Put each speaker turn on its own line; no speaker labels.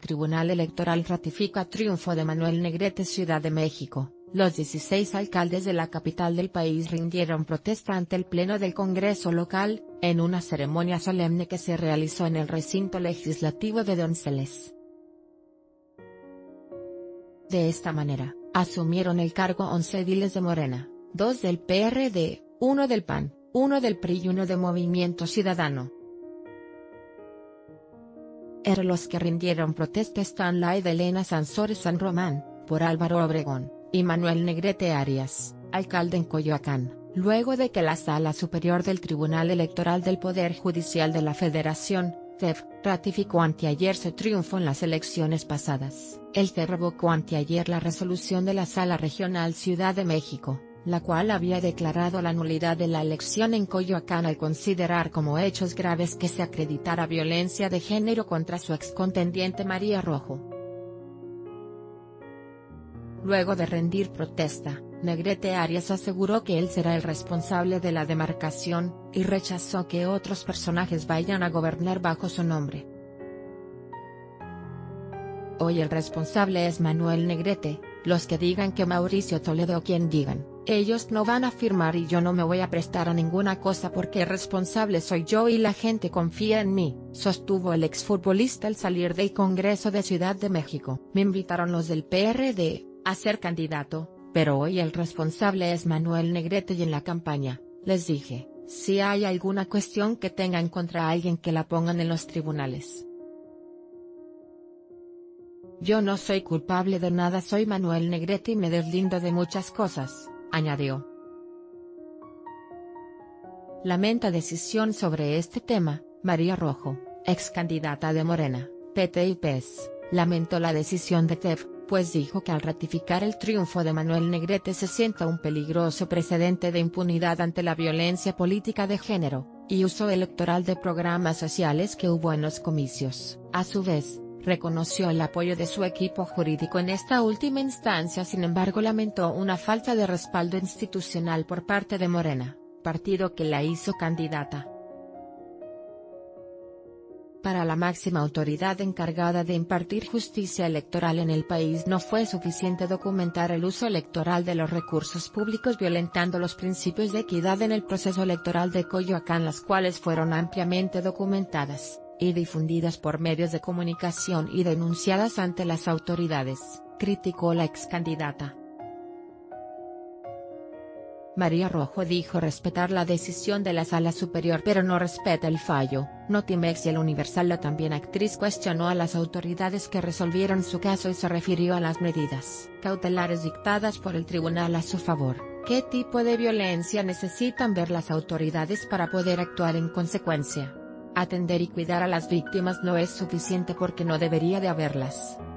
Tribunal Electoral ratifica triunfo de Manuel Negrete. Ciudad de México. Los 16 alcaldes de la capital del país rindieron protesta ante el Pleno del Congreso local, en una ceremonia solemne que se realizó en el recinto legislativo de Donceles. De esta manera, asumieron el cargo 11 ediles de Morena, 2 del PRD, 1 del PAN, 1 del PRI y 1 de Movimiento Ciudadano. Entre los que rindieron protesta están Laida Elena Sansores San Román, por Álvaro Obregón, y Manuel Negrete Arias, alcalde en Coyoacán, luego de que la Sala Superior del Tribunal Electoral del Poder Judicial de la Federación, TEF, ratificó anteayer su triunfo en las elecciones pasadas. El TEF revocó anteayer la resolución de la Sala Regional Ciudad de México, la cual había declarado la nulidad de la elección en Coyoacán al considerar como hechos graves que se acreditara violencia de género contra su excontendiente María Rojo. Luego de rendir protesta, Negrete Arias aseguró que él será el responsable de la demarcación, y rechazó que otros personajes vayan a gobernar bajo su nombre. Hoy el responsable es Manuel Negrete, los que digan que Mauricio Toledo o quien digan, ellos no van a firmar y yo no me voy a prestar a ninguna cosa porque el responsable soy yo y la gente confía en mí, sostuvo el exfutbolista al salir del Congreso de Ciudad de México. Me invitaron los del PRD a ser candidato, pero hoy el responsable es Manuel Negrete y en la campaña, les dije, si hay alguna cuestión que tengan contra alguien que la pongan en los tribunales. Yo no soy culpable de nada, soy Manuel Negrete y me deslindo de muchas cosas, añadió. Lamenta decisión sobre este tema. María Rojo, ex candidata de Morena, PT y PES, lamentó la decisión de TEF, pues dijo que al ratificar el triunfo de Manuel Negrete se sienta un peligroso precedente de impunidad ante la violencia política de género, y uso electoral de programas sociales que hubo en los comicios. A su vez, reconoció el apoyo de su equipo jurídico en esta última instancia, sin embargo lamentó una falta de respaldo institucional por parte de Morena, partido que la hizo candidata. Para la máxima autoridad encargada de impartir justicia electoral en el país no fue suficiente documentar el uso electoral de los recursos públicos violentando los principios de equidad en el proceso electoral de Coyoacán, las cuales fueron ampliamente documentadas y difundidas por medios de comunicación y denunciadas ante las autoridades, criticó la excandidata. María Rojo dijo respetar la decisión de la Sala Superior pero no respeta el fallo. Notimex y El Universal. La también actriz cuestionó a las autoridades que resolvieron su caso y se refirió a las medidas cautelares dictadas por el tribunal a su favor. ¿Qué tipo de violencia necesitan ver las autoridades para poder actuar en consecuencia? Atender y cuidar a las víctimas no es suficiente porque no debería de haberlas.